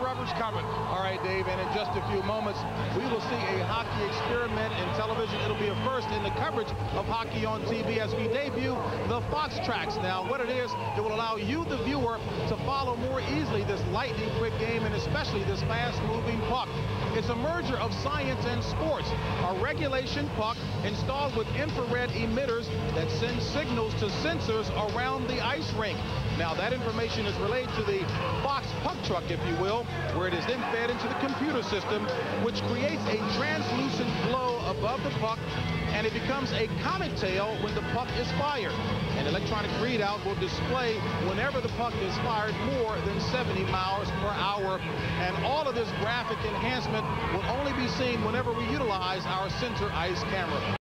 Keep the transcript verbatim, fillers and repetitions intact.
rubber's coming. All right, Dave, and in just a few moments, we will see a hockey experiment in television. It'll be a first in the coverage of hockey on T V as we debut the FoxTrax. Now, what it is, it will allow you, the viewer, to follow more easily this lightning-quick game and especially this fast-moving puck. It's a merger of science and sports. A regulation puck installed with infrared emitters that send signals to sensors around the ice rink. Now, that information is relayed to the Fox puck truck, if you will, where it is then fed into the computer system, which creates a translucent glow above the puck, and it becomes a comet tail when the puck is fired. An electronic readout will display whenever the puck is fired more than seventy miles per hour. And all of this graphic enhancement will only be seen whenever we utilize our center ice camera.